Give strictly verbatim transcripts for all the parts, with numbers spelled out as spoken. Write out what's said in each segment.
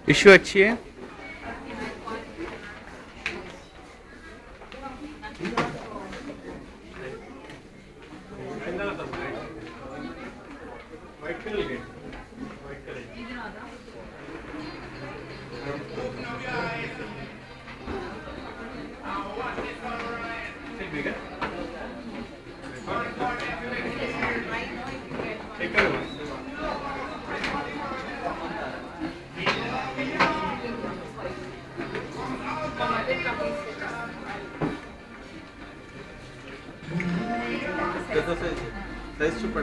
Issue अच्छी है। Size super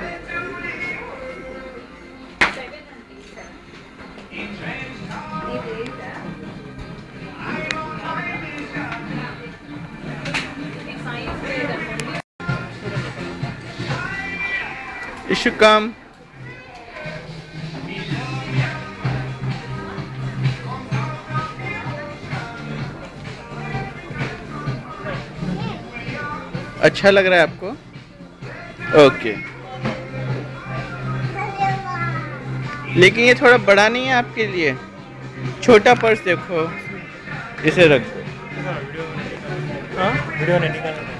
issue कम। अच्छा लग रहा है आपको? ओके। लेकिन ये थोड़ा बड़ा नहीं है आपके लिए? छोटा पर्स देखो, इसे रख दो। हाँ वीडियो नहीं निकालना।